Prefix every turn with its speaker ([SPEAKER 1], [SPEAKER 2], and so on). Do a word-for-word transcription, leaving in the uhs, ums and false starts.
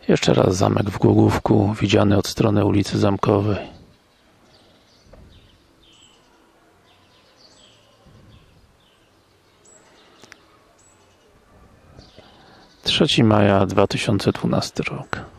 [SPEAKER 1] Jeszcze raz zamek w Głogówku, widziany od strony ulicy Zamkowej. trzeciego maja dwa tysiące dwunasty rok.